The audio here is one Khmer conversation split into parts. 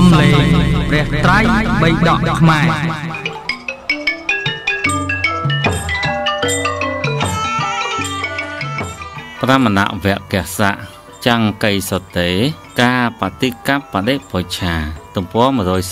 សំលេងព្រះត្រៃបិដកខ្មែរប្រមណវកសៈចង្កៃសតេកាបតិកបដិពុច្ឆាទំព័រ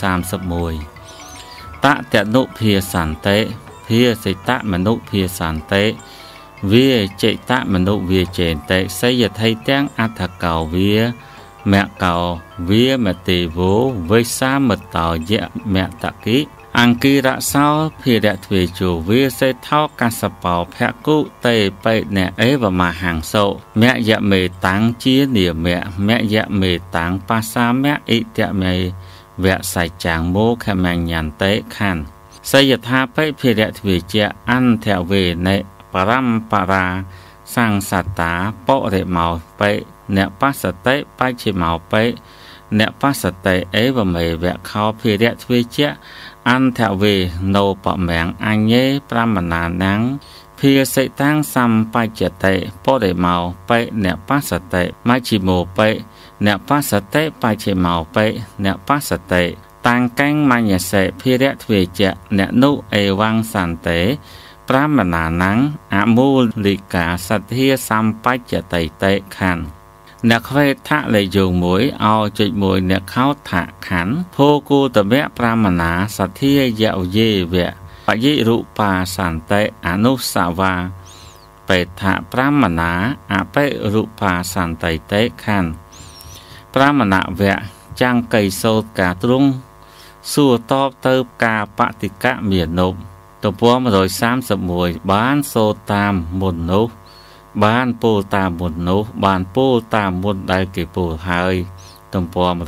131តតនុភាសន្តិភាសិតមនុភាសន្តិវាចេតមនុវាចេតេសយថៃទាំងអដ្ឋកោវាមកោវាមទេវោវិសាមតោយមតគិអង្គិរសោភិរទ្វេជោវាសេថោកសបោភគុតេបេណអេវមហាំសោមយមេតាំងជានិមៈមយមេតាំងបាសាមៈអិតមេវសៃចាងមោខមញ្ញន្តេខណ្ឌសយថាបិភិរទ្វេជៈអន្តវេណេបរមបរាសង្សតាបរិមោបិអ្នកបសតិបច្ฉิមោបិអ្នកបសតិអេវមេវខោភិរទ្វេជៈអន្តវេណោបមាំងអញ្ញេប្រមណានាងភាសិតាំងសម្បច្ចតិបរិមោបិអ្នកបសតិមជ្ឈិមោបិអ្នកបសតិបច្ฉิមោបិអ្នកបសតិតាំងកੰមញ្ញសេភិរទ្វេជៈអ្នកនុអេវង្សន្តិប្រមណានាងអមូលិកាសទ្ធាសម្បច្ចតិតេខណ្ឌអ្នកខ្វេថៈលេយោមួយអោចុចមួយអ្នកខោថៈខណ្ឌភោគូតវៈប្រមណាសទ្ធាយៈយេវៈបយិរូបាសន្តិអនុសវាបេថៈប្រមណាអបិរូបាសន្តិតេខណ្ឌប្រមណវៈចង្កៃសោតកាទ្រង់សួរតបទៅកាបតិកៈមាននុទំព័រ131បានសូត្រតាមមុននោះបានពោលតាមមុននោះបានពោលតាមមុនដែលគេពោលហើយទំព័រ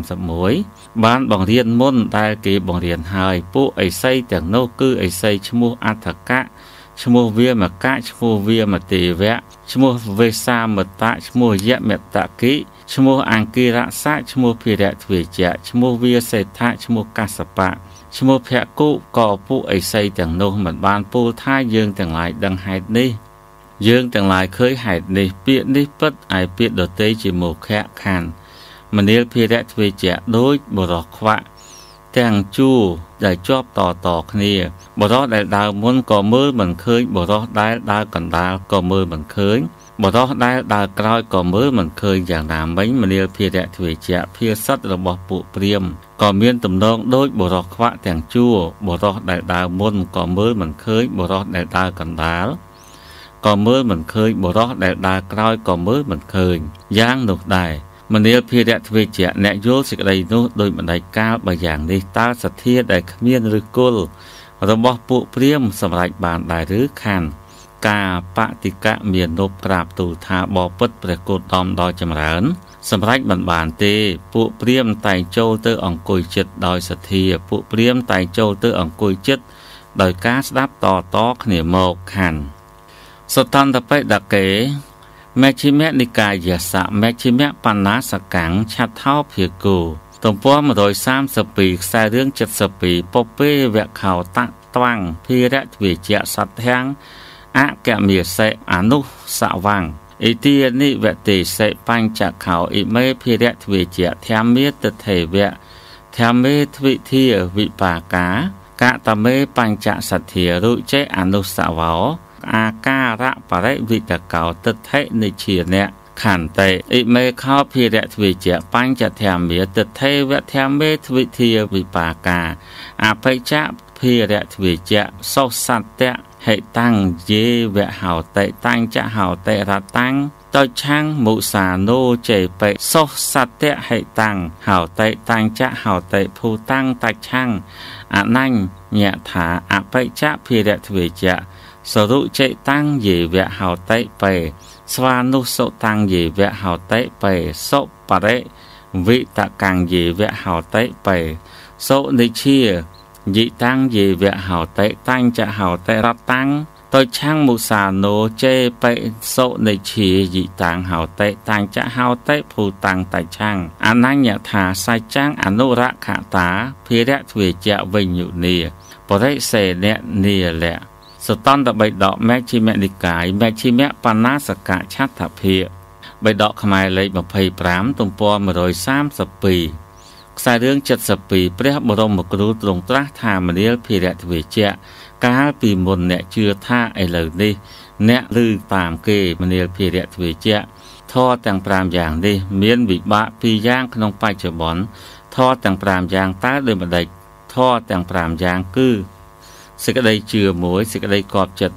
131បានបង្រៀនមុនដែលគេបង្រៀនហើយពួកឥសីទាំងនោះគឺឥសីឈ្មោះអដ្ឋកៈឈ្មោះវាមកៈឈ្មោះវាមទេវៈឈ្មោះវេសាមតៈឈ្មោះយមតគិឈ្មោះអង្គិរសៈឈ្មោះភិរទ្វេជៈឈ្មោះវាសេដ្ឋៈឈ្មោះកសបៈឈ្មោះភគុក៏ពួកឥសីទាំងនោះមិនបានពោលថាយើងទាំងឡាយដឹងហេតុនេះយើងទាំងឡាយឃើញហេតុនេះពាក្យនេះពិតឯពាក្យដទៃជាមោខៈខណ្ឌមនាលភិរទ្វេជៈដូចបរោះខ្វាក់ទាំងជួរដែលជាប់តគ្នាបរោះដែលដើរមុនក៏មើលមិនឃើញបរោះដែលដើរកណ្ដាលក៏មើលមិនឃើញបរោះដែលដើរក្រោយក៏មើលមិនឃើញយ៉ាងណាមិញមនាលភិរទ្វេជៈភាសិតរបស់ពួកព្រាហ្មណ៍ក៏មានទំនងដូចបរោះខ្វាក់ទាំងជួរបរោះដែលដើរមុនក៏មើលមិនឃើញបរោះដែលដើរកណ្ដាលក៏មើលមិនឃើញបរោះដែលដើរក្រោយក៏មើលមិនឃើញយ៉ាងនោះដែរមនាលភិរទ្វេជៈអ្នកយល់សេចក្តីនោះដោយមិនដាច់កាលបើយ៉ាងនេះតើសទ្ធាដែលគ្មានឬគល់របស់ពួកព្រាហ្មណ៍សម្រេចបានដែរឬខណ្ឌកាបតិកៈមាននុបក្រាបទូលថាបបិទ្ធព្រះគោតមដ៏ចម្រើនសម្រេចមិនបានទេពួកព្រាហ្មណ៍តែងចូលទៅអង្គុយចិត្តដោយសទ្ធាពួកព្រាហ្មណ៍តែងចូលទៅអង្គុយចិត្តដោយការស្ដាប់តគ្នាមកខណ្ឌសតន្តបិដកេមជ្ឈិមនិកាយសៈមជ្ឈិមបណ្ណាសកាំងឆថោភិគោទំព័រ132ខ្សែរឿង72ពពេវខោតត្វាំងភិរទ្វេជៈសត្ធាំងអកមេសេអនុសវាំងអិទានិវតេសេបញ្ចខោអិមេភិរទ្វេជៈធម្មេតថេវៈធម្មេទ្វិធាវិបាកាកតមេបញ្ចសទ្ធារុចេអនុសវោអាការៈបរិវិតកោទិដ្ឋិនិជាអ្នកខន្តិអិមេខោភិរទ្វេជៈបញ្ចធម្មេទិដ្ឋេវធម្មេទ្វិធាវិបាកាអបិជ្ជភិរទ្វេជៈសោសត្តៈហេតាំងយេវហោតិតាំងចហោតិរតាំងតោឆាំងមុសាណូចេបិសោសត្តៈហេតាំងហោតិតាំងចហោតិភូតាំងតឆាំងអនញ្ញថាអបិជ្ជភិរទ្វេជៈសរុចេតាំងយេវហោតិបេស្វានុសុតាំងយេវហោតិបេសុបរិវិតកាំងយេវហោតិបេសុនិជាយិតាំងយេវហោតិតាំងចហោតិរតាំងតោឆាំងមុសាណូចេបេសុនិជាយិតាំងហោតិតាំងចហោតិភូតាំងតឆាំងអនញ្ញថាសច្ចាំងអនុរខតាភិរទ្វេជៈវិញ្ញុនីបរិសេននីលៈសតន្តបិដកមជ្ឈិមនិកាយមជ្ឈិមបណ្ណាសកៈឆដ្ឋភិបិដកខ្មែរលេខ25ទំព័រ132 ខ្សែរឿង72ព្រះបរមគ្រូទ្រង់ត្រាស់ថាមនាលភិរតវិជ្ជៈកាលពីមុនអ្នកជឿថាឥឡូវនេះអ្នកឮតាមគេមនាលភិរតវិជ្ជៈធម៌ទាំង5យ៉ាងនេះមានវិបាក2យ៉ាងក្នុងបច្ចុប្បន្នធម៌ទាំង5យ៉ាងតើដូចម្តេចធម៌ទាំង5យ៉ាងគឺសេចក្តីជឿ1សេចក្តីគប់ចិត្ត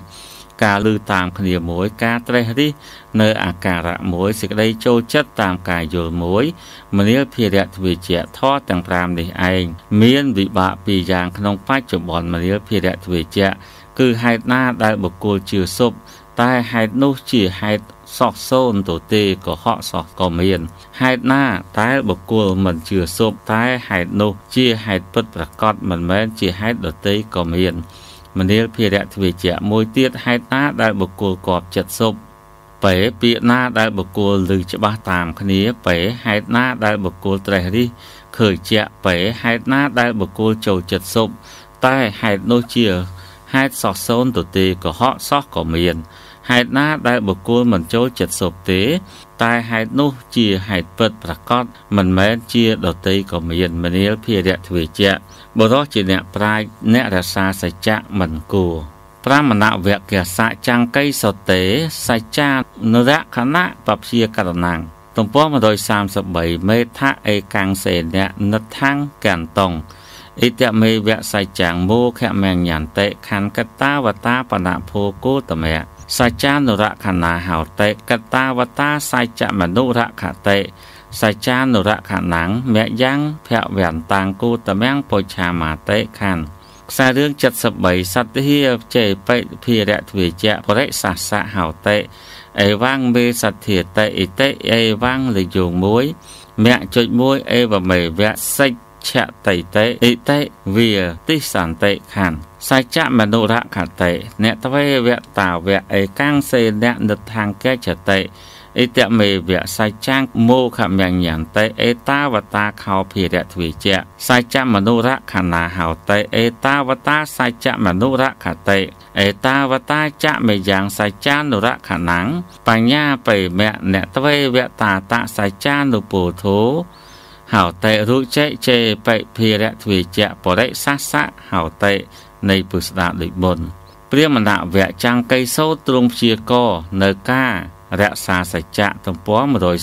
1ការឮតាមគ្នា1ការត្រេះរិះនៅអាការៈ1សេចក្តីចូលចិត្តតាមការយល់1មនាលភិរតវិជ្ជៈធម៌ទាំង5នេះឯងមានវិបាក2យ៉ាងក្នុងបច្ចុប្បន្នមនាលភិរតវិជ្ជៈគឺហេតុណាដែលបុគ្គលជឿសុបតែហេតុនោះជាហេតុសោះសូន្យទៅទេកុហកសោះក៏មានហេតុណាតែបុគ្គលមិនជឿសុបតែហេតុនោះជាហេតុពិតប្រាកដមិនមែនជាហេតុដទៃក៏មានមនាលភិរតវិជ្ជៈមួយទៀតហេតុណាដែលបុគ្គលគប់ចិត្តសុបពេពាក្យណាដែលបុគ្គលឮច្បាស់តាមគ្នាពេហេតុណាដែលបុគ្គលត្រេះរិះឃើញជាក់ពេហេតុណាដែលបុគ្គលចូលចិត្តសុបតែហេតុនោះជាហេតុសោះសូន្យទៅទេកុហកសោះក៏មានហេតុណាដែលបុគ្គលមិនចូលចិត្តសុបទេតែហេតុនោះជាហេតុពិតប្រាកដមិនមែនជាដទៃក៏មានមនាលភិរតវិជ្ជៈបរិសុទ្ធជាអ្នកប្រាជ្ញអ្នករក្សាសច្ចៈមិនគួរប្រមណវគសៈចង្កៃសតេសច្ចានុរខណៈបព្យាករណង្ទំព័រ133មេថៈឯកាំងសេនៈនិដ្ឋังកន្តងអិតមេវៈសច្ចាំងមោខមញ្ញន្តិខណ្ឌកតាវតាបណភោគោតមៈសច្ចានុរខណាហោតិកតាវតាសច្ចមនុរខតិសច្ចានុរខណੰមយ៉ាងភវន្តាំងគោតមៈពុច្ឆាមាតិខណ្ឌខ្សែរឿង73សត្តិហិចេបិភិរតវិជ្ជៈបរិសាសហោតិអេវាំងមេសទ្ធាតិអិតិអេវាំងលយង1មគ្គ1អេវមេវៈសិច្ឆតិតិអិតិវាទិសន្តិខណ្ឌសច្ចមនុរខតិអ្នកទ្វេវតាវៈឯកាំងសេនៈនិដ្ឋังកច្ចតិអិតមេវៈសច្ចាំងមោខមញ្ញន្តិអេតាវតាខោភិរតវិជ្ជៈសច្ចមនុរខណាហោតិអេតាវតាសច្ចមនុរខតិអេតាវតាចមេយ៉ាងសច្ចានុរខណੰបញ្ញាបេមៈអ្នកទ្វេវតាតសច្ចានុពោធោហោតិរុចេចេបិភិរតវិជ្ជៈបរិសាសហោតិនៃពុស្ដាដូចមុនព្រាមណវៈចង្កៃសោទ្រង់ព្យាករនៅការរក្សាសច្ចៈទំព័រ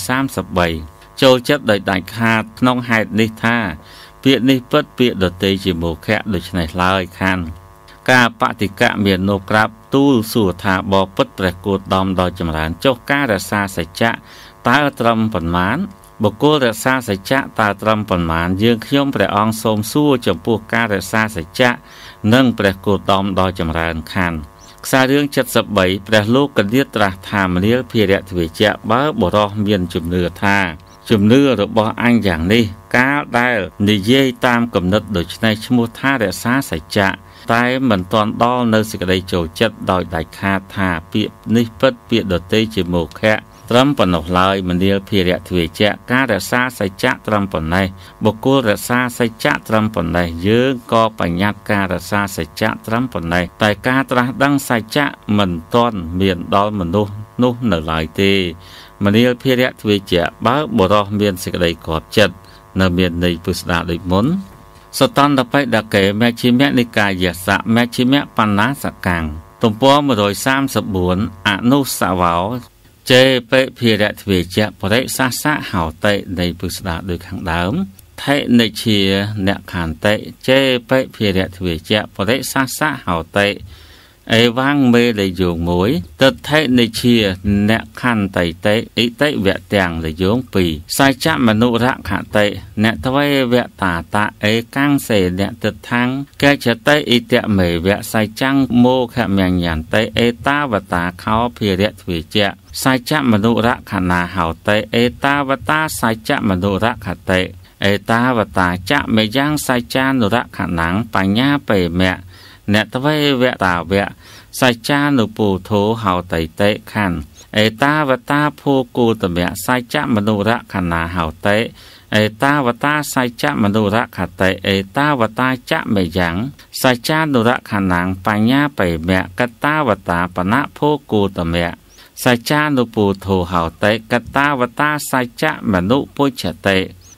133ចូលចិត្តដោយដាច់ខាតក្នុងហេតុនេះថាពាក្យនេះពិតពាក្យដទៃជាមោខៈដូច្នេះឡើយខានការបតិកៈមាននោះក្រាបទូលសួរថាបបិទ្ធព្រះគោតមដ៏ចម្រើនចុះការរក្សាសច្ចៈតើត្រឹមប៉ុន្មានបុគ្គលរក្សាសច្ចៈតើត្រឹមប៉ុន្មានយើងខ្ញុំព្រះអង្គសូមសួរចំពោះការរក្សាសច្ចៈនិងព្រះគោតមដ៏ចម្រើនខានខ្សែរឿង73ព្រះលោកកលាត្រាស់ថាមនាលភិរតវិជ្ជៈបើបរោះមានជំនឿថាជំនឿរបស់អញយ៉ាងនេះកាលដែលនិយាយតាមគំនិតដូច្នេះឈ្មោះថារក្សាសច្ចៈតែមិនទាន់ដល់នៅសេចក្តីចូលចិត្តដោយដាច់ខាតថាពាក្យនេះពិតពាក្យដទៃជាមោខៈត្រឹមប៉ុណ្ណោះឡើយមនាលភិរតវិជ្ជៈការរក្សាសច្ចៈត្រឹមប៉ុណ្ណេះបុគ្គលរក្សាសច្ចៈត្រឹមប៉ុណ្ណេះយើងក៏បញ្ញត្តិការរក្សាសច្ចៈត្រឹមប៉ុណ្ណេះតែការត្រាស់ដឹងសច្ចៈមិនទាន់មានដល់មនុស្សនោះនៅឡើយទេមនាលភិរតវិជ្ជៈបើបរោះមានសេចក្តីគប់ចិត្តនៅមានន័យពុស្ដាដូចមុនសតន្តបិដកេមជ្ឈិមនិកាយសៈមជ្ឈិមបណ្ណាសកាំងទំព័រ134អនុសវោចេបិភិរតវិជ្ជៈបរិសាសហោតិនៃពុស្ដាដូចខាងដើមថេនិជាអ្នកខន្តិចេបិភិរតវិជ្ជៈបរិសាសហោតិអេវាំងមេលយង1ទិដ្ឋិនិជាអ្នកខន្តិតិអិតិវៈទាំងលយង2សច្ចមនុរខតិអ្នកទ្វេវតាតអេកាំងសេអ្នកទិដ្ឋังកច្ចតិអិតមេវៈសច្ចាំងមោខមញ្ញន្តិអេតាវតាខោភិរតវិជ្ជៈសច្ចមនុរខណាហោតិអេតាវតាសច្ចមនុរខតិអេតាវតាចមេយ៉ាងសច្ចានុរខណੰបញ្ញាបេមៈអ្នកទ្វេវតាវៈសច្ចានុពោធោហោតិតិខណ្ឌអេតាវតាភោគោតមៈសច្ចមនុរខណាហោតិអេតាវតាសច្ចមនុរខតិអេតាវតាចមេយ៉ាងសច្ចានុរខណੰបញ្ញាបេមៈកតាវតាបណភោគោតមៈសច្ចានុពោធោហោតិកតាវតាសច្ចមនុពុច្ឆតិ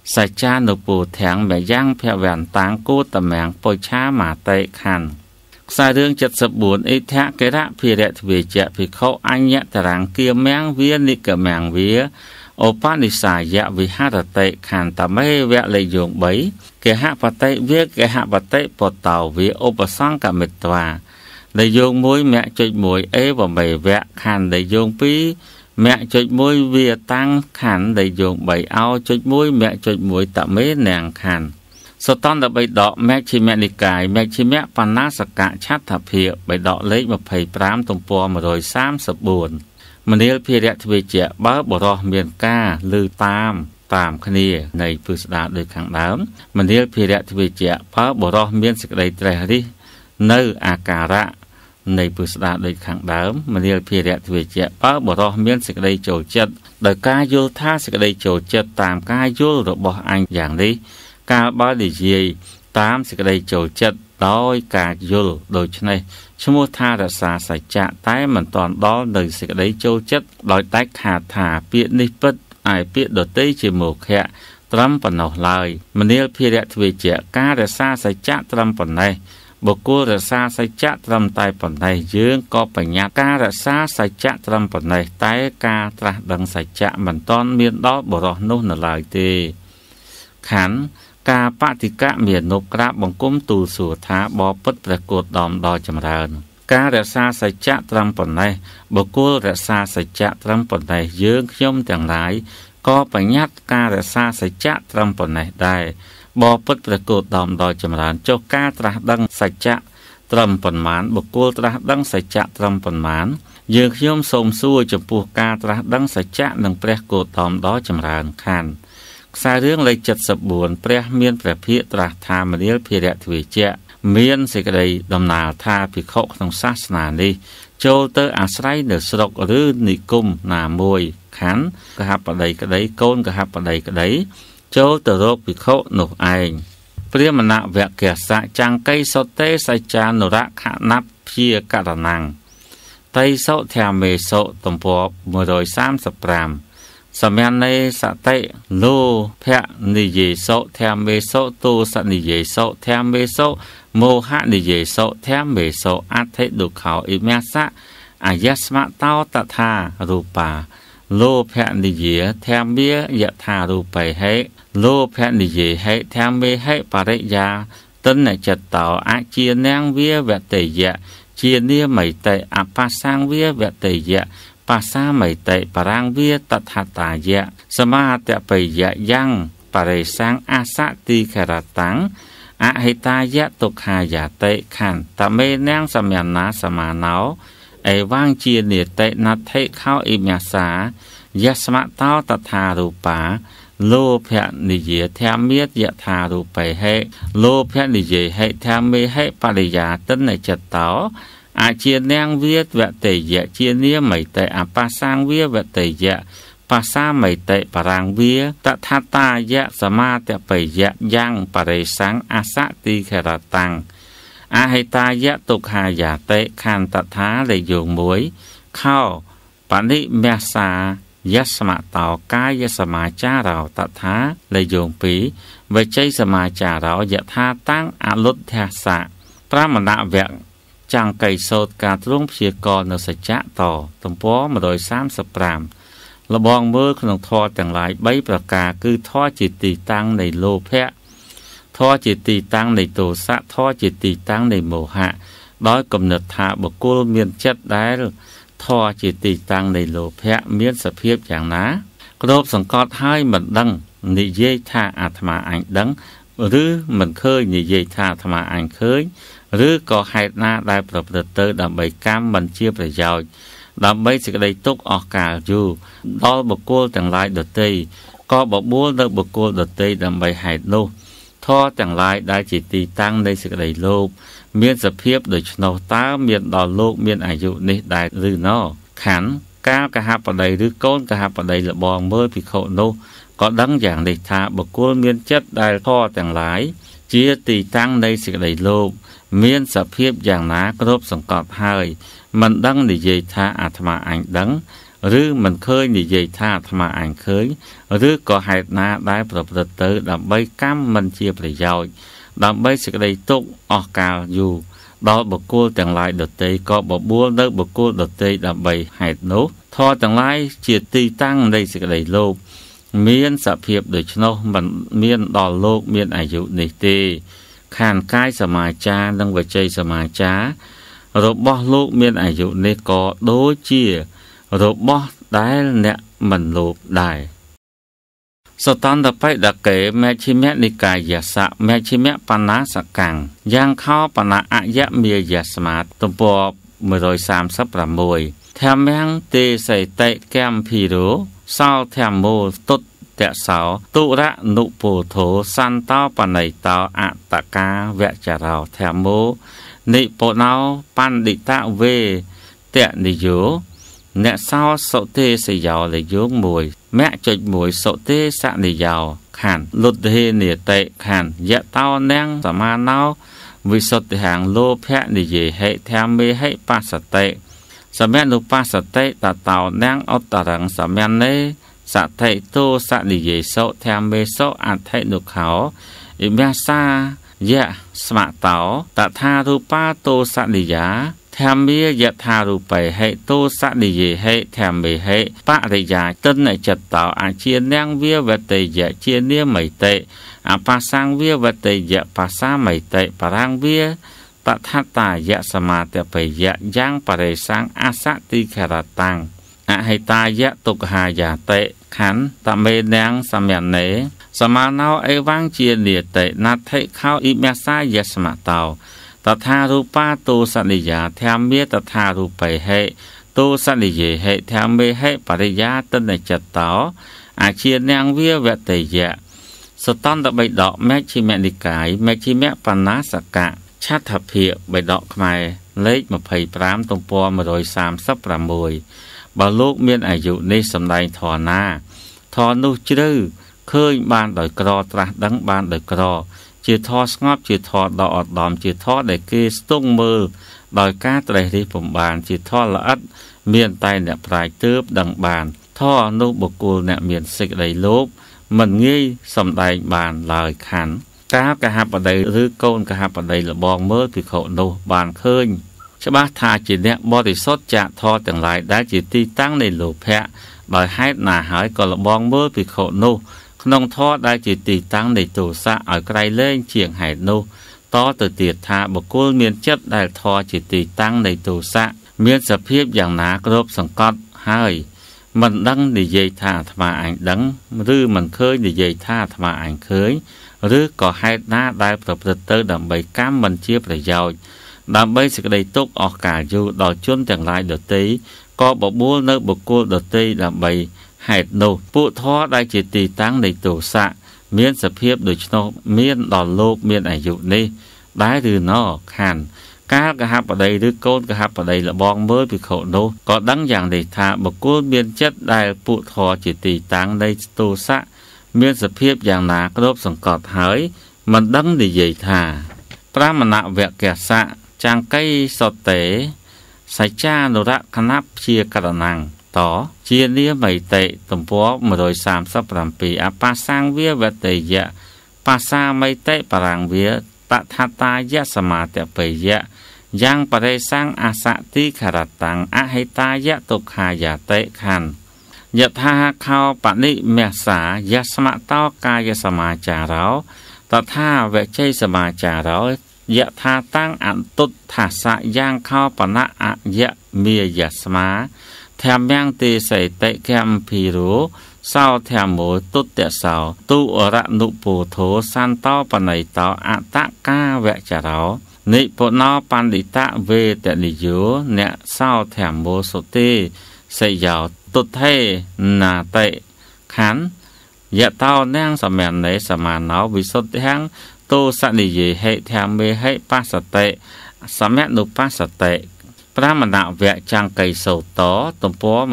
สัจจานุปูแถงแม่ย่างเพียแหวนตางกู้ตะแมงปอยช้าหมาเตะคันสายเรื่องจัดสบูนอิทะเกระพิเรทเวเจพิเขาอัญญะตรังเกียแมงเวียนิกแมงเวียโอปานิสายะวิหารเตะคันตะไม่แวะเลยโยงใบเกหะปะเตะเวียเกหะปะเตะปอเต่าเวียโอปสังกะเมตวาเลยโยงมวยแม่จุดมวยบ่ใบแวะคันเลยโยงปีแม่จุดมวยเวียตั้งขันเลยโยงใบเอาจุดมวยแม่จุดมวยตะไม่แนงคันสตอนตะใบดอกแม่ชิแม่นิกายแม่ชิแม่ปนาสกะชัดถเพียใบดอกเล็กมาไผ่ปรามตรงปอมาโดย30 บุญมันเรียลพิเรทเวเจบ้าบรอเมียนกาลือตามคณีในพุทธศาสนาโดยขังดาวมันเรียลพิเรทเวเจบ้าบรอเมียนสกไดไตรหริเนื้ออาการะในพุทธศาสนาโดยขังดาวมันเรียลพิเรทเวเจบ้าบรอเมียนสกไดโจจัดโดยการโยธาสกไดโจจัดตามการโยระบบอันอย่างนี้การบาดิเยตามสกไดโจจัดโดยการโยโดยในชโมธารักษาสัจจะใต้มันตอนđóในสกไดโจจัดโดยใต้ขาถาเปียนิปัตไอเปียดเตยจิโมแค่ตรัมปนลายมันเนียพิเรทเวเจการรักษาสัจจะตรัมปนในบุคคลรักษาสัจจะตรัมไตปนในยืงก็ปัญญาการรักษาสัจจะตรัมปนในใต้การตรัสดังสัจจะมันตอนเมียนดอบรอนุนลายเตขันกาปฏิกะเมียนนกกราบบังกุมตูสู่ท้าบอปดประกฏดอมดอจำเริญการรักษาสัจจะตรัมปนในบุคคลรักษาสัจจะตรัมปนในยืงย่อมแต่งหลายก็ปัญญาการรักษาสัจจะตรัมปนในได้บอปดประกฏดอมดอจำเริญเจ้าการตรัสดังสัจจะตรัมปนหมานบุคคลตรัสดังสัจจะตรัมปนหมานยืงย่อมสมสู้จำปูการตรัสดังสัจจะหนึ่งประกฏดอมดอจำเริญขันสายเรื่องเลยจัดสบูนเปรียเมียนประพิตราธามาเนียลพิเรทเวเจเมียนสิกไดดำนาธาพิเขาทางศาสนานี้โจเตออาศัยเดือดสลกหรือนิกุมนามวยขันกระหับปะไดกระไดโกนกระหับปะไดกระไดโจเตอโรพิเขาหนุไอเปรียมนาเวกเกศจังไกสเตสัจจานุระขนับเพียกระนังไตโสแถมเมโสตมปอบมือโดย30 ปรามสมัยในสเตโลเพะนิเยโสแถมเมโสตูสนิเยโสแถมเมโสโมหะนิเยโสแถมเมโสอัตเทดุเขาอิเมสะอายสมะเตาตถารูปาโลเพะนิเยแถมเบียยะธารูไปให้โลเพะนิเยให้แถมเมให้ปริยาต้นในจัตเตาอาเจียนงเวียเวเตยะเจียเนียไม่เตอปัสสังเวียเวเตยะปัสสาไม่เตปรางเวียตัทตายะสมาเตไปยะยังปะเรสังอาสะติขรตังอะหิตายะตุขายะเตขันตะเมนงสมยันนาสมาเนาไอว่างเจียเนเตนัทเทเข้าอิมยาสายะสมะเต้าตถารูปาโลภะนิเยแถมเมียยะธารูไปให้โลภะนิเยให้แถมเมให้ปริยาต้นในจัตเตาอาเจียนงเวียเวเตยะเจียเนียไม่เตอปัสสังเวียเวเตยะปัสสาไม่เตปรางเวียตถาตายะสมาเตไปยะยังปะเรสังอาสะติขรตังอาหิตายะตุขายะเตขันตถาเลยโยงมวยเข้าปณิเมสายะสมะเตากายสมาจาเราตถาเลยโยงปีไว้ใจสมาจาเรายะธาตั้งอลุทธาสะพระมณะเวกจังไก่โสดการรุ่งเพียกรนสัจจะต่อตมป้อมาโดย30 ปรามระบองเมื่อขนมทอแต่งหลายใบประกาคือท่อจิตติตั้งในโลภะท่อจิตติตั้งในโทสะท่อจิตติตั้งในโมหะโดยกำเนิดธาบุคคลเมียนจัดได้ท่อจิตติตั้งในโลภะเมียนสเพียบอย่างนะกระโดดสังกตให้มันดังนิเยธาอาตมาอันดังหรือมันเคยนิเยธาอาตมาอันเคยหรือก็ให้หน้าได้ประพฤติเตอร์ดำใบก้ามบัญชีประโยชน์ดำใบสิ่งใดตกออกกาอยู่ดอลบุคคลต่างหลายดตีก็บอกบัวเลิกบุคคลดตีดำใบหายโลท่อต่างหลายได้จิตตีตั้งในสิ่งใดโลกเมียนสเพียบโดยชนตาเมียนดอลโลกเมียนอายุนี้ได้หรือนอขันก้าวกระหับปะใดหรือก้นกระหับปะใดละบองเมื่อพิโคโนก็ดังอย่างในท่าบุคคลเมียนจัดได้ท่อต่างหลายเจียตีตั้งในสิ่งใดโลกเมียนสเพียบอย่างหนากรบสังกตให้มันดังในเยธาอาตมาอันดังหรือมันเคยนิយាយថាអាត្មាអញឃើញឬក៏ហេតុណាដែលប្រព្រឹត្តទៅដើម្បីកម្មមិនជាប្រយោជន៍ដើម្បីសេចក្តីទុក្ខអស់កាលយូរដល់បុគ្គលទាំងឡាយដទៃក៏បបួលនៅបុគ្គលដទៃដើម្បីហេតុនោះធម៌ទាំងឡាយជាទីតាំងនៃសេចក្តីលោភមានសភាពដូច្នោះមិនមានដល់លោកមានអាយុនេះទេខានកាយសមាចារនិងវចីសមាចាររបស់លោកមានអាយុនេះក៏ដូចជារបស់ដែលអ្នកមិនលោភដែរសតន្តបិដកេមេឈិមនិកាយសៈមេឈិមបណ្ណាសកាំងយ៉ាងខោបណ្ណាអយមេយស្មាតទំព័រ136ធម្មំទេសេតិកម្មភីរោសោធម្មោទុតតសោទុរៈនុពោធោសន្តោបណៃតោអតកាវចរោធម្មោនិពុណោបណ្ឌិតវេតនិយោអ្នកសោសុទេសយោលយោង1មគ្គ1សុទេសនិយោខានលុទ្ធេនិតេខានយៈតោនាងសមាណោវិសុទ្ធិហាងលោភៈនិយេហេធម្មេហេបស្សតិសមនុបស្សតិតតោនាងអត្តរੰសមនេសថិតោសនិយេសោធម្មេសោអថិនុខោអិមាសាយៈស្មតោតថារូបាតោសនិយាធម្មេយថារូបេហេតោសនិយេហេធម្មេហេបរិយាទនចតោអាជានាងវាវតេយៈជានាមិតេអបាសាំងវាវតេយៈបាសាមិតេបរាំងវាតថាតាយៈសមាតបេយៈយ៉ាងបរិសាំងអសតិខរតាំងអហេតាយៈទុក្ខាយាតេខណ្ឌតមេនាងសមនេសមាណោអេវង្ជានិតេណដ្ឋិខោអ៊ីមាសាយស្មតោតថារូបាតោសនិយាធម្មេតថារូបេហេតោសនិយេហេធម្មេហេបរិយាតនចតោអាជានាងវាវតេយៈសតន្តបិដកមេឈិមនិកាយមេឈិមបណ្ណាសកៈឆដ្ឋភិបិដកខ្មែរលេខ25ទំព័រ136បើលោកមានអាយុនេះសម្ដែងធរណាធរនោះជ្រៅឃើញបានដោយក្រត្រាស់ដឹងបានដោយក្រជាធរស្ងប់ជាធរដ៏ឧត្តមជាធរដែលគេស្ទង់មើលដោយការត្រេះរិះពំបានជាធរល្អិតមានតែអ្នកប្រាជ្ញទើបដឹងបានធរនោះបុគ្គលអ្នកមានសេចក្តីលោភមិនងាយសម្ដែងបានឡើយខណ្ឌកាលកហបតីឬកូនកហបតីលបងមើលភិក្ខុនោះបានឃើញច្បាស់ថាជាអ្នកបរិសុទ្ធចាកធរទាំងឡាយដែលជាទីតាំងនៃលោភៈដោយហេតុណាហើយក៏លបងមើលភិក្ខុនោះក្នុងធរដែលជាទីតាំងនៃទោសៈឲ្យក្រៃលែងជាងហេតុនោះតទៅទៀតថាបុគ្គលមានចិត្តដែលធរជាទីតាំងនៃទោសៈមានសភាពយ៉ាងណាគ្រប់សង្កត់ហើយមិនដឹងនិយាយថាអាត្មាអញដឹងឬមិនឃើញនិយាយថាអាត្មាអញឃើញឬក៏ហេតុណាដែលប្រព្រឹត្តទៅដើម្បីកម្មមិនជាប្រយោជន៍ដើម្បីសេចក្តីទុក្ខអស់កាលយូរដល់ជនទាំងឡាយដទៃក៏បបួលនៅបុគ្គលដទៃដើម្បីហេតុនោះពួកធម៌ដែលជាទីតាំងនៃទោសៈមានសភាពដូច្នោះមានដល់លោកមានអាយុនេះដែរឬណខណ្ឌកាលកហបតីឬកូនកហបតីលបងមើលភិក្ខុនោះក៏ដឹងយ៉ាងនេះថាបុគ្គលមានចិត្តដែលពួកធម៌ជាទីតាំងនៃទោសៈមានសភាពយ៉ាងណាគ្រប់សង្កត់ហើយមិនដឹងនិយាយថាប្រមណវកសៈចង្កៃសតេសច្ចានុរៈគណព្យាករណੰតជានាមិតេទំព័រ137អបាសាំងវាវតេយៈបាសាមិតេបរាំងវាតថាតាយៈសមាតបេយៈយ៉ាងបរិសាំងអសតិខរតាំងអហេតាយៈទុក្ខាយាតេខណ្ឌយថាខោបនិមេសាយស្មតោកាយសមាចារោតថាវជ័យសមាចារោយថាតាំងអតុតថាសៈយ៉ាងខោបណៈអយមេយស្មាធម្មំទេសេតិកម្មភីរោសោធម្មោទុតសោទុរនុពោធោសន្តោបណៃតោអតកាវចរោនិពុណោបណ្ឌិតវេតនិយោអ្នកសោធម្មោសុទេសយោទុថេណាតេខណ្ឌយតោនាងសមនេសមាណោវិសុទ្ធិហੰតោសនិយេហេធម្មេហេបស្សតិសមនុបស្សតិប្រមណវៈចង្កៃសោតទំព័រ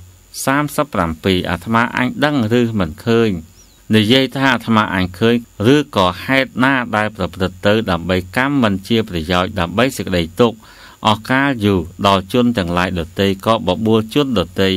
137អាត្មាអញដឹងឬមិនឃើញនិយាយថាអាត្មាអញឃើញឬក៏ហេតុណាដែលប្រព្រឹត្តទៅដើម្បីកម្មមិនជាប្រយោជន៍ដើម្បីសេចក្តីទុក្ខអស់កាលយូរដល់ជនទាំងឡាយដទៃក៏បបួលជនដទៃ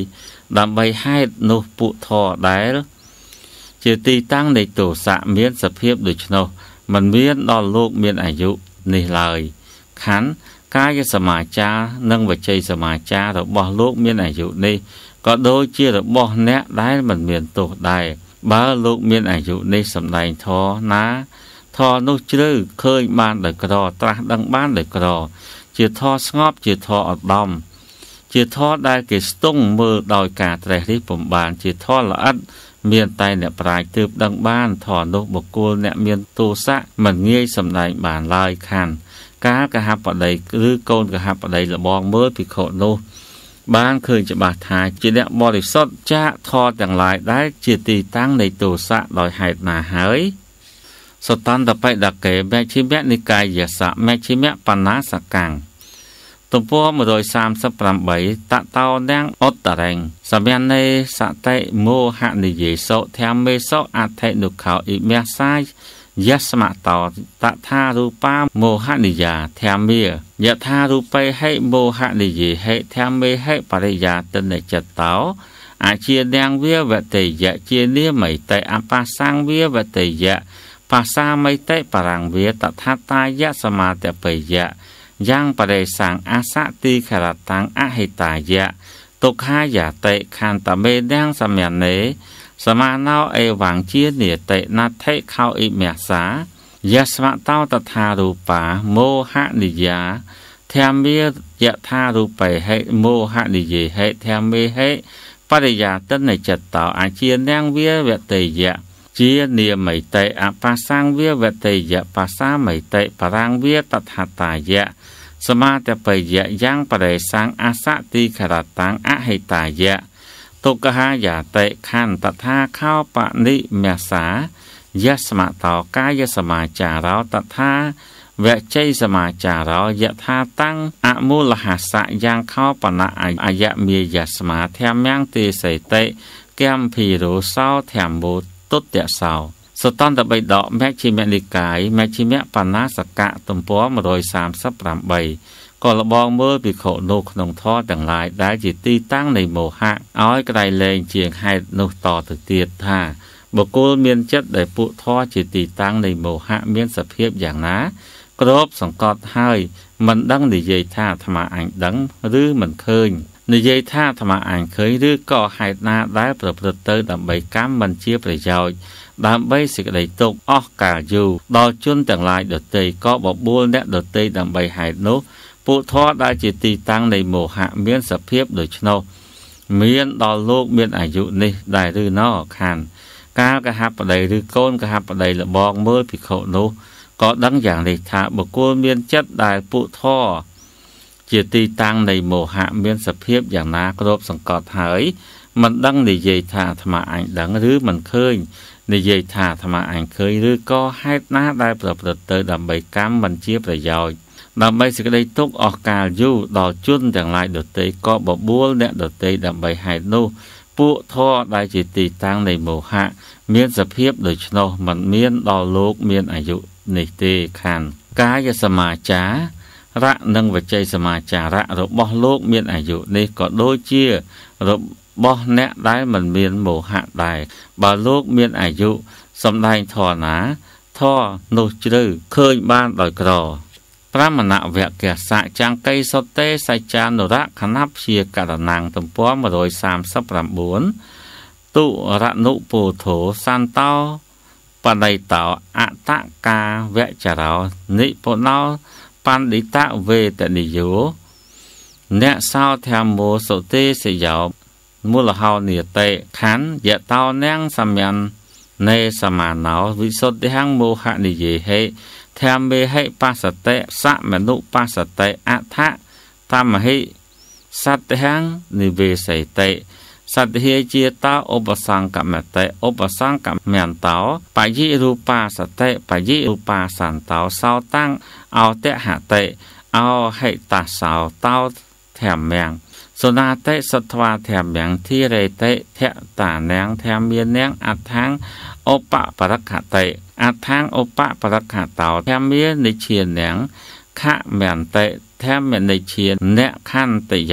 ดำใบให้นุปุทอได้ជាទីតាំងនៃទោសៈមានសភាពដូច្នោះមិនមានដល់លោកមានអាយុនេះឡើយខណ្ឌកាយសមាចារនិងវចីសមាចាររបស់លោកមានអាយុនេះក៏ដូចជារបស់អ្នកដែលមិនមានទោសដែរបើលោកមានអាយុនេះសម្ដែងធរណាធរនោះជ្រៅឃើញបានដោយក្រត្រាស់ដឹងបានដោយក្រជាធរស្ងប់ជាធរឧត្តមជាធរដែលគេស្ទង់មើលដោយការត្រេះរិះពំបានជាធរល្អិតមានតែអ្នកប្រាជ្ញទើបដឹងបានធរនោះបុគ្គលអ្នកមានទោសៈមិនងាយសម្ដែងបានឡើយខណ្ឌការកហបតីឬកូនកហបតីលបងមើលភិក្ខុនោះបានឃើញច្បាស់ថាជាអ្នកបរិសុទ្ធចាកធរទាំងឡាយដែលជាទីតាំងនៃទោសៈដោយហេតុណាហើយសតន្តបិដកេមេឈិមនិកាយសៈមេឈិមបណ្ណាសកាំងទំព័រ138តតោនាងអុត្តរេងសម្ញានេសតិមោហនិយេសោធម្មមេសោអថេនុខោអ៊ីមេសាយយស្មតោតថារូបាមោហនិយាធម្មាយថារូបេហេមោហនិយេហេធម្មេហេបរិយាទនិចតោអាជានាងវាវតេយៈជានាមិតេអបាសាំងវាវតេយៈបាសាមិតេបរាំងវាតថាតាយៈសមាតបេយៈយ៉ាងបរិសាំងអាសតិខរតាំងអហេតាយៈទុក្ខាយតេខន្តមេនាងសម្ញានេសមាណោអេវាំងជានិតេណដ្ឋិខោអ៊ីមេសាយស្មតោតថារូបាមោហនិយាធម្មាយថារូបេហេមោហនិយេហេធម្មេហេបរិយាទនិចតោអាជានាងវាវតេយៈជានាមិតេអបាសាំងវាវតេយៈបាសាមិតេបរាំងវាតថាតាយៈសមាតបេយៈយ៉ាងបរិសាំងអាសតិខរតាំងអហេតាយៈទុក្ខាយាតេខណ្ឌតថាខោបនិមេសាយស្មតោកាយសមាចារោតថាវចីសមាចារោយថាតាំងអមូលហសៈយ៉ាងខោបណៈអយមេយស្មាធម្មយ៉ាងទេសេតិកម្មភិរោសោធម្មោទុតិយសោសតន្តបិដកមជ្ឈិមនិកាយមជ្ឈិមបណ្ណាសកៈទំព័រ138ក៏លបងមើលភិក្ខុនោះក្នុងធម៌ទាំងឡាយដែលជាទីតាំងនៃមោហៈឲ្យក្តៅលែងជាងហេតុនោះតទៅទៀតថាបុគ្គលមានចិត្តដែលពួកធម៌ជាទីតាំងនៃមោហៈមានសភាពយ៉ាងណាគ្របសង្កត់ហើយមិនដឹងនិយាយថាអាត្មាអញដឹងឬមិនឃើញនិយាយថាអាត្មាអញឃើញឬក៏ហេតុណាដែលប្រព្រឹត្តទៅដើម្បីកម្មមិនជាប្រយោជន៍ដើម្បីសេចក្តីទុក្ខអស់កាលយូរដល់ជនទាំងឡាយដទៃក៏បបួលអ្នកដទៃដើម្បីហេតុនោះពួកធម៌ដែលជាទីតាំងនៃមោហៈមានសភាពដូច្នោះមានដល់លោកមានអាយុនេះដែរឬណោខណ្ឌកាលកហបតីឬកូនកហបតីលបងមើលភិក្ខុនោះក៏ដឹងយ៉ាងនេះថាបុគ្គលមានចិត្តដែលពួកធម៌ជាទីតាំងនៃមោហៈមានសភាពយ៉ាងណាគ្របសង្កត់ហើយមិនដឹងនិយាយថាអាត្មាអញដឹងឬមិនឃើញនិយាយថាអាត្មាអញឃើញឬក៏ហេតុណាដែលប្រព្រឹត្តទៅដើម្បីកម្មមិនជាប្រយោជន៍ដើម្បីសេចក្តីទុក្ខអស់កាលយូរដល់ជនទាំងឡាយដទៃក៏បបួលអ្នកដទៃដើម្បីហេតុនោះពួកធម៌ដែលជាទីតាំងនៃមោហៈមានសភាពដូច្នោះមិនមានដល់លោកមានអាយុនេះទេខណ្ឌកាយសមាចារៈនិងវចីសមាចារៈរបស់លោកមានអាយុនេះក៏ដូចជារបស់អ្នកដែលមិនមានមោហៈដែរបើលោកមានអាយុសម្ដែងធម៌ណាធម៌នោះជ្រៅឃើញបានដោយក្រប្រមណវគសៈចង្កៃសុតេសច្ចានុរៈខណព្យាករណាំងទំព័រ139ទុរនុពោធោសន្តោបណៃតោអតកាវចរោនិពុណោបណ្ឌិតវេតនិយោអ្នកសោធម្មោសុទេសយោមូលហោនិតេខណ្ឌយតោនាងសម្ញាននេសមាណោវិសុទ្ធិហੰមោហនិយេហេធម្មេហេបសតិសមនុបសតិអថតមហិសតិហੰនិវេសិតេសតិហេជាតោឧបសង្កមតេឧបសង្កមន្តោបយិរូបាសតិបយិរូបាសន្តោសោតាំងអោតហតេអោហេតសោតោធម្មំសុណាតេសត្វាធម្មំធិរេតេធតានាងធម្មានាងអដ្ឋាងឧបបរខតេអដ្ឋាងឧបបរខតោធម្មានិជានាងខមន្តេធម្មនិជាអ្នកខន្តិយា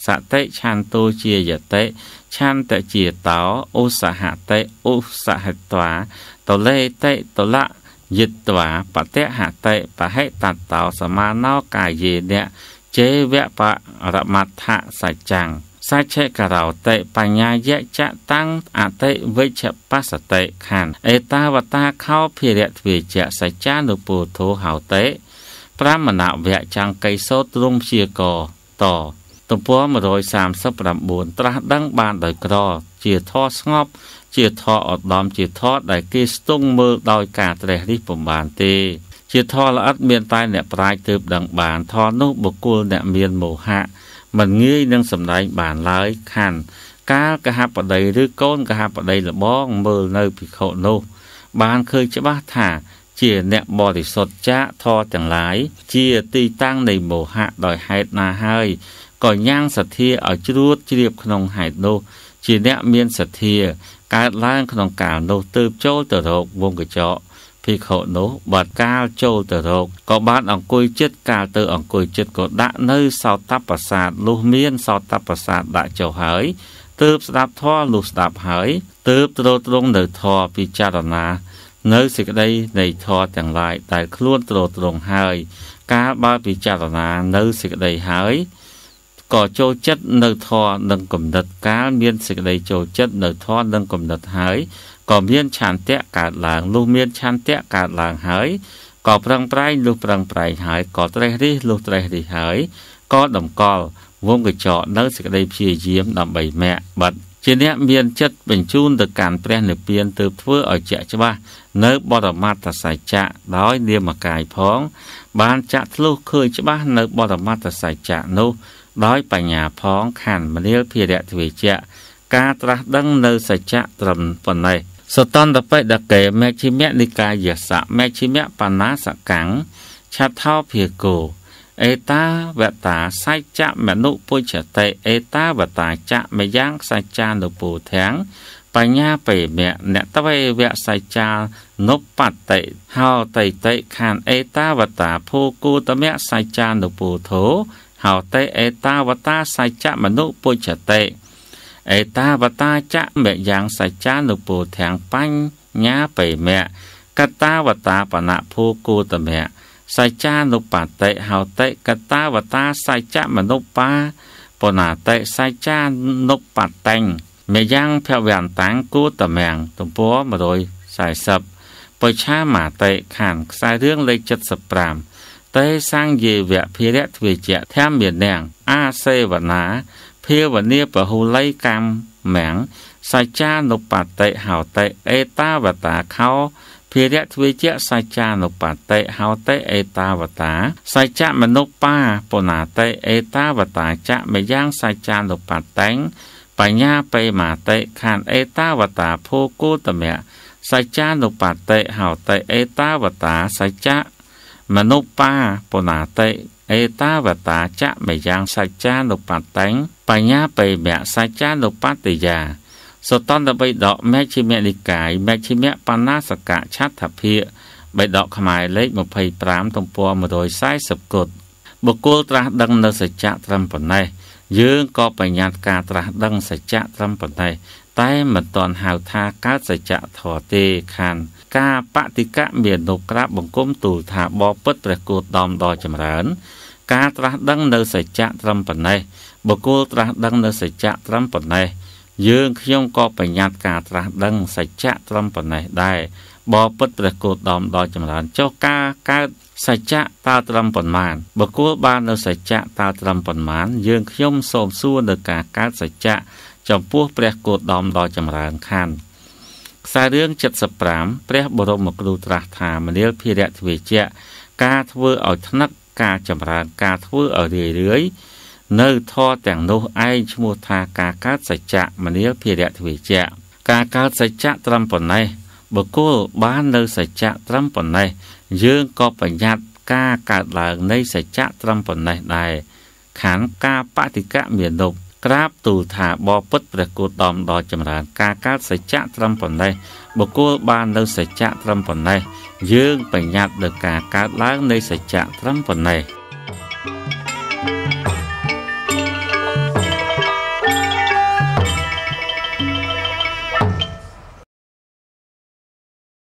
สติชันตูเจียเตชันตะเจียเตาอุสหะเตอุสหะตวาตเลเตตละยิตวาปะเตหะเตปะให้ตัดเตาสมานอกายเยเนเจเวปะระมัทธะสัจจังสัจเชกะเราเตปัญญาเยจะตั้งอาเตวิชปัสเตขันเอตาวตาเข้าพิเรตวิจะสัจจานุปูโธเหาเตพระมณเวจังไกโซตรงเชียกอต่อตุปัว134ตรัสดังบานโดยกรอเจียทอสงบเจียทออดดอมเจียทอได้กิสตุ้งมือโดยการเตะริปบานเตเจียทอละอัดเมียนตายเนี่ยปลายตืบดังบานทอนุบุกุลเนี่ยเมียนโมหะมันเงยนังสำได้บานร้ายขันก้าวกระหับปะใดหรือก้นกระหับปะใดละบ้องมือเนยพิโคโนบานเคยจะบ้าถ่าเจียเนี่ยบริสุทธิ์จะทอจังหลายเจียตีตั้งในโมหะโดยให้นาให้ก่อนย่างสัตเทียเอาจรูดเจียบขนมหายโนเจียเนี่ยเมียนสัตเทียการล้างขนมกาวโนตืบโจตโรกวงกระเจาะพิโคโนบาดก้าวโจตโรกก็บ้านองกุยจิตกาวเตอองกุยจิตก็ดะเนยสาวตับประสาทลูเมียนสาวตับประสาทดะเจ้าหายตืบสดับท่อลูสดับหายตืบตรงเดือทอพิจารณาเนื้อสิ่งใดในทอแต่งลายแต่คล้วนตรงหายกาบาพิจารณาเนื้อสิ่งใดหายก่อโจจัดเนื้อทอดังกลมดัดกาเมียนสิ่งใดโจจัดเนื้อทอดังกลมดัดหายก่อเมียนชันเตะกาดหลางลูเมียนชันเตะกาดหลางหายก่อพรังไพรลูพรังไพรหายก่อไตรริลูไตรริหายก่อดำกอลวงกระเจาะเนื้อสิ่งใดเพียเยี่ยมดำใบแม่บัดเจเนเมียนจัดเป็นจูนต่อการแปลเนื้อเปลี่ยนเติบเพื่อเอาเจาะใช่ปะเนื้อบรมาตสัจจะร้อยเดียมกายพ้องบานจะทะลุเคยใช่ปะเนื้อบรมาตสัจจะนู้ร้อยปัญญาพ้องขันมาเลี้ยเพียเดทวิจะการตรัสดังเนื้อสัจจะตรำปนในสตันตะไปดะเกแมชิเมนิกายสะแมชิเมปานาสกังชัดเท่าเพียโกเอตาเวตาไซจะมนุปุจเตเอตาเวตาจะไม่ยั้งไซจานุปูแทงปัญญาไปเมเนตเวเวไซจานบปัตเตเฮาเตเตขันเอตาเวตาภูกูตเมไซจานุปูโถเฮาเตเอตาเวตาไซจะมนุปุจเตเอตาเวตาจะเมยังไซจานุปูแทงปัญญาไปเมกัตตาเวตาปนะภูกูตเมไซจานุปัตเตเฮาเตกัตตาวตาไซจามนุปาปนาเตไซจานุปัตเตงเมยังเพียวันตังกูตะแมงตุมปัวมาโดยสายสับปอยชาหมาเตขันสายเรื่องเลยจัดสปรามเตสร้างเยเวะพิเรทวิเจแทมเมียนแดงอาเซวนาเพียวันเนียปะหูไลกามแมงไซจานุปัตเตเฮาเตเอตาวตาเขาเพียรทวิเจไซจานุปัตเตเฮาเตเอตาวตาไซจามนุปาปนาเตเอตาวตาจะไม่ย่างไซจานุปัตเตงปัญญาไปมาเตขันเอตาวตาโพกูตเมะไซจานุปัตเตเฮาเตเอตาวตาไซจามนุปาปนาเตเอตาวตาจะไม่ย่างไซจานุปัตเตงปัญญาไปเมะไซจานุปัตติยาสตันตะใบดอกแมชิเมนิกายแมชิเมปานาสกะชัดถับเพียใบดอกขมายเล็กมาเพยปรามตรงปัวมาโดยไส้สกดบุกลตราดังเนสัจจะตรำปนในยืงก็ปัญญาการตราดังสัจจะตรำปนในแต่เหมือนตอนหาวทาการสัจจะถอเตคันกาปฏิกะเมียนนกราบบงก้มตู่ถาบอปดประกูดดอมดอจำเริญการตราดังเนสัจจะตรำปนในบุกลตราดังเนสัจจะตรำปนในยืงขยมก็ปัญญาการตราดังสัจจะตรำปนในได้บอปดประกูดดอมดอจำเริญเจ้ากาการสัจจะตาตรำปนมานบุกลบานเนสัจจะตาตรำปนมานยืงขยมโสมสู้เนกาการสัจจะจำพวกเปรกดดอมดอจำเริญขันสายเรื่องจัดสปรามเปรบรมกรูตราธามเนียพิเรทวิเจกาทเวอเอาทนักกาจำเริญกาทเวอเอาเรื่อยเนื้อทอแต่งโนไอชมูทากาการสัจจะมเนียพิเรทวิเจกาการสัจจะตรำปนในบุกลบ้านเนื้อสัจจะตรำปนในยืงก็ปัญญาการการหลังในสัจจะตรำปนในได้ขันกาปฏิกะเมียนนกกราบตูถาบอปดประกูดดอมดอจำรานกาการสัจจะตรำปนในบุกลบ้านเนื้อสัจจะตรำปนในยืงปัญญาเดกาการล้างในสัจจะตรำปนใน